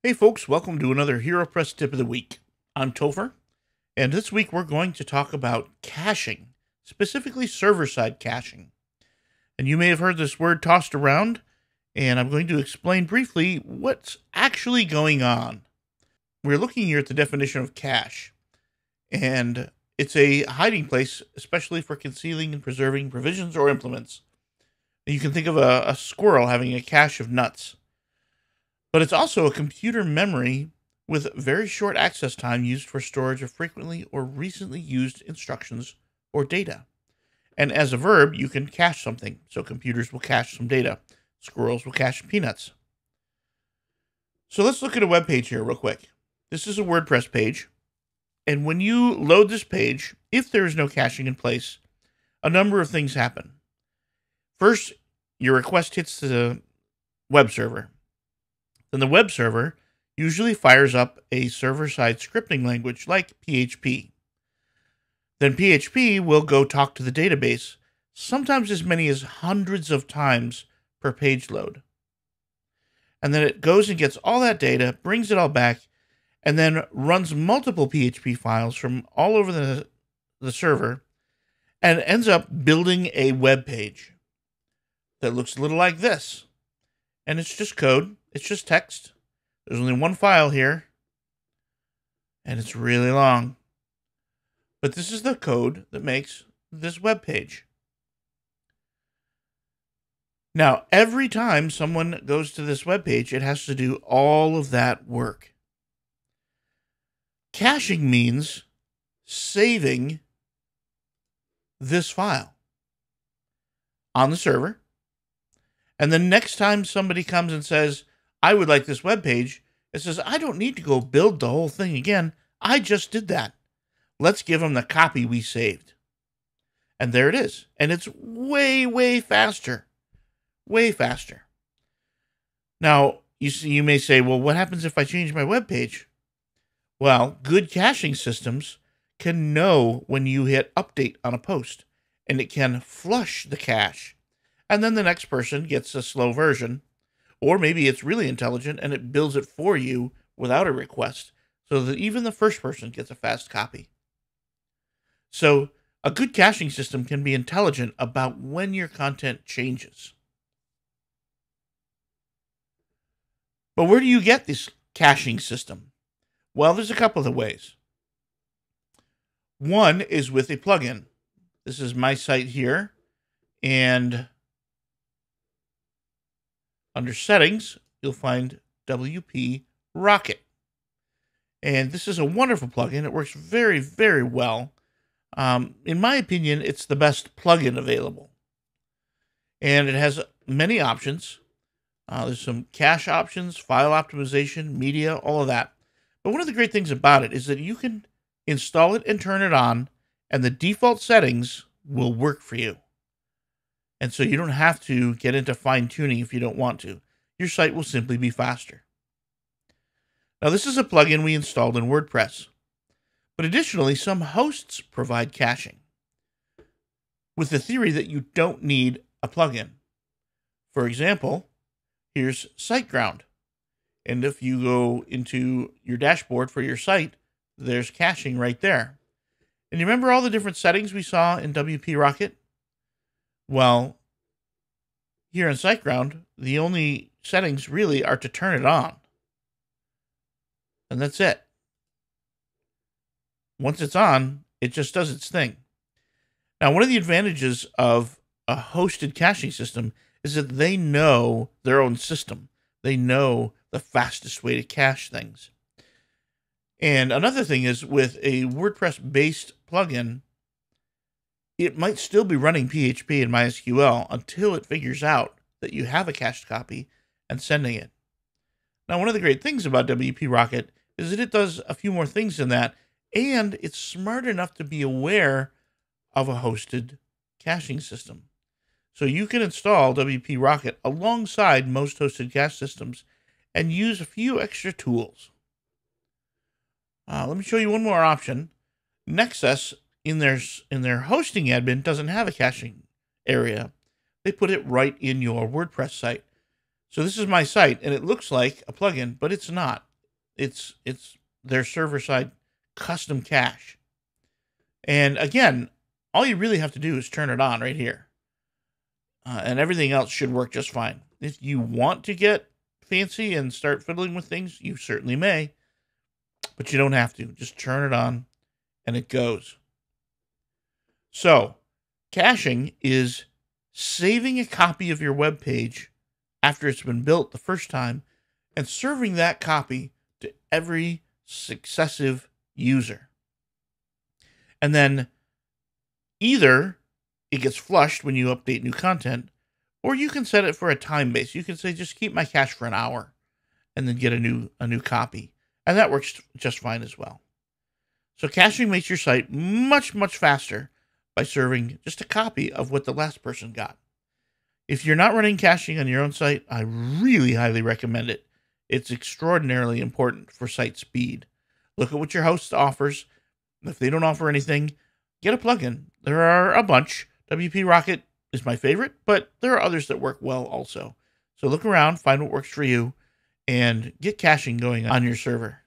Hey folks, welcome to another HeroPress Tip of the Week. I'm Topher, and this week we're going to talk about caching, specifically server-side caching. And you may have heard this word tossed around, and I'm going to explain briefly what's actually going on. We're looking here at the definition of cache, and it's a hiding place, especially for concealing and preserving provisions or implements. You can think of a squirrel having a cache of nuts. But it's also a computer memory with very short access time used for storage of frequently or recently used instructions or data. And as a verb, you can cache something. So computers will cache some data. Squirrels will cache peanuts. So let's look at a web page here real quick. This is a WordPress page. And when you load this page, if there is no caching in place, a number of things happen. First, your request hits the web server. Then the web server usually fires up a server-side scripting language like PHP. Then PHP will go talk to the database, sometimes as many as hundreds of times per page load. And then it goes and gets all that data, brings it all back, and then runs multiple PHP files from all over the server, and ends up building a web page that looks a little like this. And it's just code. It's just text. There's only one file here, and it's really long. But this is the code that makes this web page. Now, every time someone goes to this web page, it has to do all of that work. Caching means saving this file on the server. And then next time somebody comes and says, I would like this web page, it says, I don't need to go build the whole thing again. I just did that. Let's give them the copy we saved. And there it is. And it's way, way faster. Way faster. Now, you may say, well, what happens if I change my web page? Well, good caching systems can know when you hit update on a post, and it can flush the cache. And then the next person gets a slow version. Or maybe it's really intelligent and it builds it for you without a request, so that even the first person gets a fast copy. So a good caching system can be intelligent about when your content changes. But where do you get this caching system? Well, there's a couple of ways. One is with a plugin. This is my site here, and under Settings, you'll find WP Rocket. And this is a wonderful plugin. It works very, very well. In my opinion, it's the best plugin available. And it has many options. There's some cache options, file optimization, media, all of that. But one of the great things about it is that you can install it and turn it on, and the default settings will work for you. And so you don't have to get into fine-tuning if you don't want to. Your site will simply be faster. Now, this is a plugin we installed in WordPress. But additionally, some hosts provide caching, with the theory that you don't need a plugin. For example, here's SiteGround. And if you go into your dashboard for your site, there's caching right there. And you remember all the different settings we saw in WP Rocket? Well, here in SiteGround, the only settings really are to turn it on. And that's it. Once it's on, it just does its thing. Now, one of the advantages of a hosted caching system is that they know their own system. They know the fastest way to cache things. And another thing is, with a WordPress-based plugin, it might still be running PHP and MySQL until it figures out that you have a cached copy and sending it. Now, one of the great things about WP Rocket is that it does a few more things than that, and it's smart enough to be aware of a hosted caching system. So you can install WP Rocket alongside most hosted cache systems and use a few extra tools. Let me show you one more option. Nexus, in their hosting admin, doesn't have a caching area. They put it right in your WordPress site. So this is my site, and it looks like a plugin, but it's not. It's their server side custom cache. And again, all you really have to do is turn it on right here. And everything else should work just fine. If you want to get fancy and start fiddling with things, you certainly may, but you don't have to. Just turn it on and it goes. So, caching is saving a copy of your web page after it's been built the first time and serving that copy to every successive user. And then either it gets flushed when you update new content, or you can set it for a time base. You can say, just keep my cache for an hour and then get a new copy. And that works just fine as well. So caching makes your site much, much faster by serving just a copy of what the last person got. If you're not running caching on your own site, I really highly recommend it. It's extraordinarily important for site speed. Look at what your host offers. If they don't offer anything, get a plugin. There are a bunch. WP Rocket is my favorite, but there are others that work well also. So look around, find what works for you, and get caching going on your server.